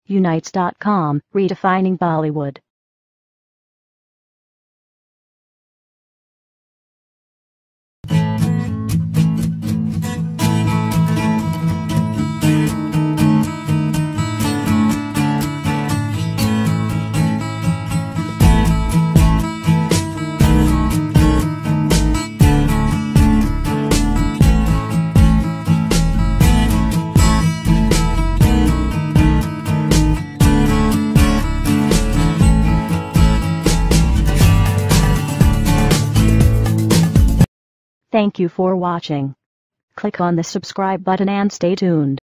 Unites.com, redefining Bollywood. Thank you for watching. Click on the subscribe button and stay tuned.